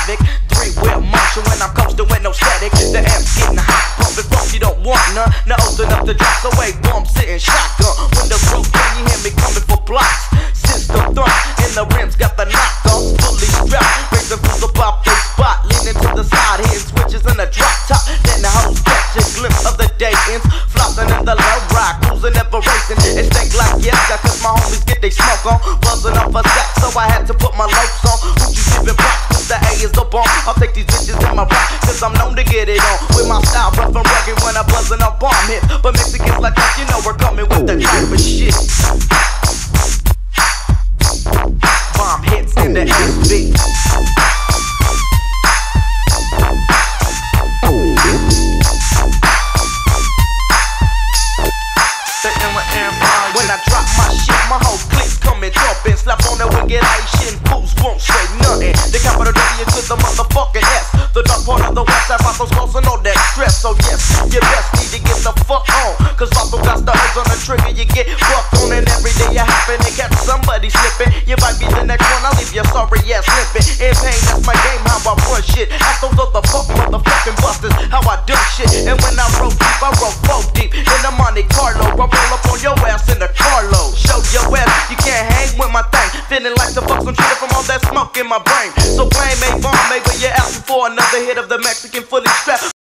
havoc. Three-wheel motion when I'm coasting with no static. The amp's getting hot, pumping funk, you don't want none. Now open up the drop, so wait, boom, sitting shotgun. Windows broke, when you hear me coming for blocks. System thrust, and the rims got the knock-offs fully strapped. Raising fools up the spot, leaning to the side, hitting switches in the drop top. Then the hoes catch a glimpse of the day ends, flopping in the low ride, cruising, never racing. And stink like yes, cause my homies get they smoke on. Buzzing off a sack, so I had to put my lopes on. Who you giving props? Cause the A is the bomb. I'll take these bitches in my rock, cause I'm known to get it on. With my style rough and rugged when I'm buzzing up bomb hits. But Mexicans like us, you know we're coming with the type of shit. Bomb hits in the SB. When I drop my shit, my whole clique coming jumping. Slap on that wicked ice shit and fools won't say nothing. The capital W to the motherfucking S. The dark part of the west side, Vatos causing all that stress. So yes, you best need to get the fuck on. Cause Vato got the heads on the trigger, you get fucked on. And every day you happen to catch somebody slipping. You might be the next one, I'll leave your sorry ass limping. In pain, that's my game, how I run shit. Ask those other fuck motherfucking busters how I do shit. And when I roll deep, I roll 4 deep. In the Monte Carlo, I roll up on your ass in the carload. Show your ass, you can't hang with my thing. Feeling like the fuck some shit from all that smoke in my brain. So blame A-Bomb, maybe you're asking for another hit of the Mexican fully